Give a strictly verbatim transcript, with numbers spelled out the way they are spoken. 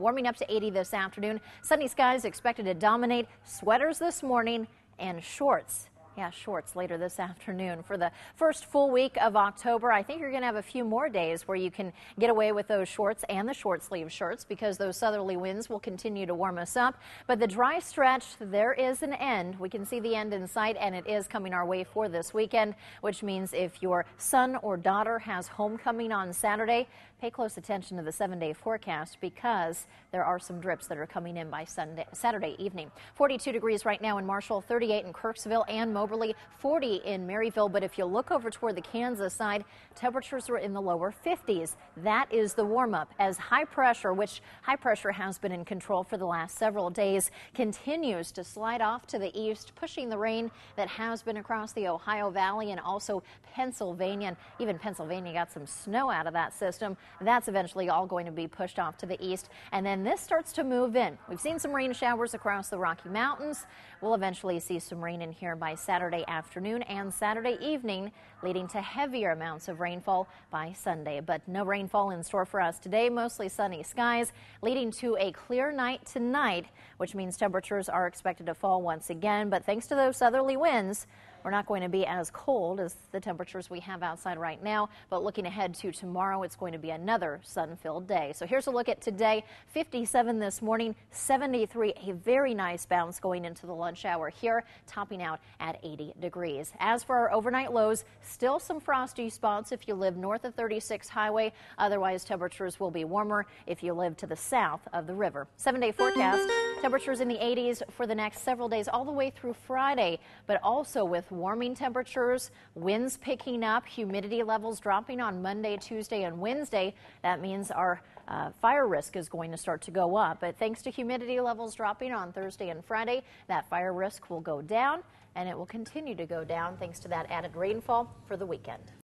warming up to eighty this afternoon. Sunny skies expected to dominate. Sweaters this morning and shorts. Yeah, shorts later this afternoon. For the first full week of October, I think you're going to have a few more days where you can get away with those shorts and the short sleeve shirts because those southerly winds will continue to warm us up. But the dry stretch, there is an end. We can see the end in sight, and it is coming our way for this weekend, which means if your son or daughter has homecoming on Saturday, pay close attention to the seven-day forecast because there are some drips that are coming in by Sunday, Saturday evening. forty-two degrees right now in Marshall, thirty-eight in Kirksville and Moberly, forty in Maryville. But if you look over toward the Kansas side, temperatures are in the lower fifties. That is the warm-up as high pressure, which high pressure has been in control for the last several days, continues to slide off to the east, pushing the rain that has been across the Ohio Valley and also Pennsylvania. And even Pennsylvania got some snow out of that system. That's eventually all going to be pushed off to the east. And then this starts to move in. We've seen some rain showers across the Rocky Mountains. We'll eventually see some rain in here by Saturday afternoon and Saturday evening, leading to heavier amounts of rainfall by Sunday. But no rainfall in store for us today. Mostly sunny skies, leading to a clear night tonight, which means temperatures are expected to fall once again. But thanks to those southerly winds, we're not going to be as cold as the temperatures we have outside right now, but looking ahead to tomorrow, it's going to be another sun-filled day. So here's a look at today. fifty-seven this morning, seventy-three, a very nice bounce going into the lunch hour here, topping out at eighty degrees. As for our overnight lows, still some frosty spots if you live north of thirty-six Highway. Otherwise, temperatures will be warmer if you live to the south of the river. Seven-day forecast, temperatures in the eighties for the next several days all the way through Friday, but also with warming temperatures, winds picking up, humidity levels dropping on Monday, Tuesday, and Wednesday. That means our uh, fire risk is going to start to go up. But thanks to humidity levels dropping on Thursday and Friday, that fire risk will go down, and it will continue to go down thanks to that added rainfall for the weekend.